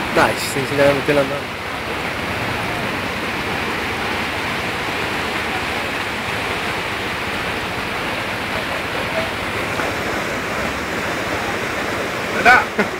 Dai, ci stai insegnando a mettere la mano. Dai!